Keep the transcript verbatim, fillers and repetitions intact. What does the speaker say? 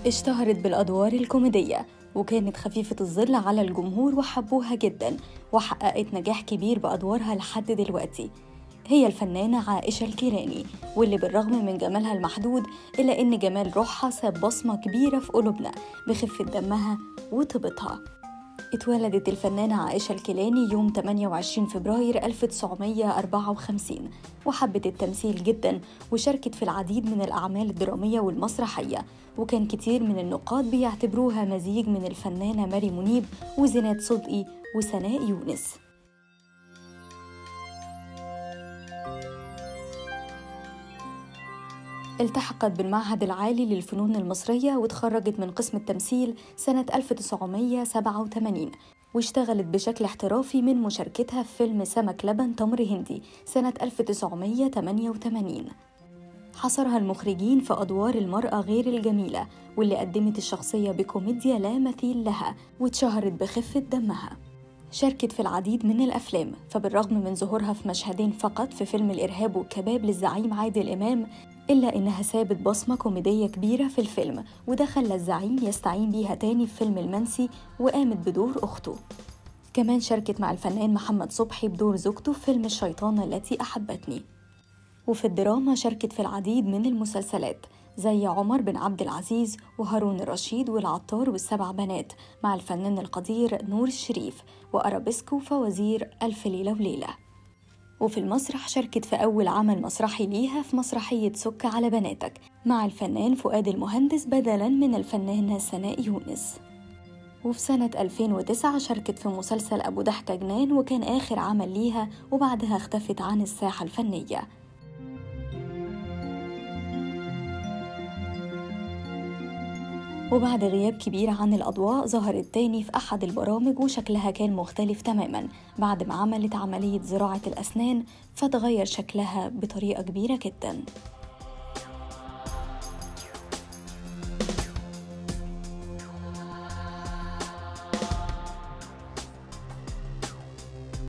اشتهرت بالأدوار الكوميدية وكانت خفيفة الظل على الجمهور وحبوها جدا، وحققت نجاح كبير بأدوارها لحد دلوقتي. هي الفنانة عائشة الكيلاني، واللي بالرغم من جمالها المحدود إلا إن جمال روحها ساب بصمة كبيرة في قلوبنا بخفة دمها وطيبتها. اتولدت الفنانة عائشة الكيلاني يوم ثمانية وعشرين فبراير ألف وتسعمية وأربعة وخمسين، وحبت التمثيل جدا وشاركت في العديد من الأعمال الدرامية والمسرحية، وكان كتير من النقاد بيعتبروها مزيج من الفنانة ماري منيب وزينات صدقي وسناء يونس. التحقت بالمعهد العالي للفنون المصرية وتخرجت من قسم التمثيل سنة ألف وتسعمية وسبعة وثمانين، واشتغلت بشكل احترافي من مشاركتها في فيلم سمك لبن تمر هندي سنة ألف وتسعمية وثمانية وثمانين. حصرها المخرجين في أدوار المرأة غير الجميلة، واللي قدمت الشخصية بكوميديا لا مثيل لها واتشهرت بخفة دمها. شاركت في العديد من الأفلام، فبالرغم من ظهورها في مشهدين فقط في فيلم الإرهاب والكباب للزعيم عادل إمام، إلا إنها سابت بصمة كوميدية كبيرة في الفيلم، وده خلى الزعيم يستعين بيها تاني في فيلم المنسي وقامت بدور أخته. كمان شاركت مع الفنان محمد صبحي بدور زوجته في فيلم الشيطانة التي أحبتني. وفي الدراما شاركت في العديد من المسلسلات زي عمر بن عبد العزيز وهارون الرشيد والعطار والسبع بنات مع الفنان القدير نور الشريف، وأرابيسكو فوازير ألف ليلة وليلة. وفي المسرح شاركت في أول عمل مسرحي ليها في مسرحية سك على بناتك مع الفنان فؤاد المهندس بدلاً من الفنانة سناء يونس. وفي سنة ألفين وتسعة شاركت في مسلسل أبو ضحكة جنان، وكان آخر عمل ليها، وبعدها اختفت عن الساحة الفنية. وبعد غياب كبير عن الأضواء ظهرت تاني في أحد البرامج، وشكلها كان مختلف تماماً بعد ما عملت عملية زراعة الأسنان، فتغير شكلها بطريقة كبيرة جداً.